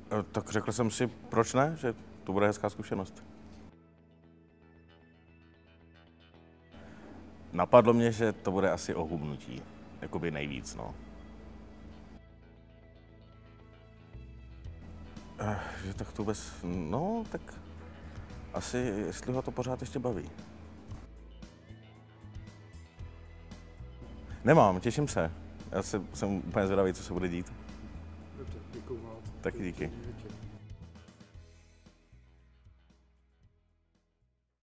Tak řekl jsem si, proč ne, že to bude hezká zkušenost. Napadlo mě, že to bude asi o hubnutí, jakoby nejvíc, no. Že tak to vůbec, no, tak asi, jestli ho to pořád ještě baví. Nemám, těším se. Já jsem úplně zvědavý, co se bude dít. Dobře, děkuju moc. Taky díky.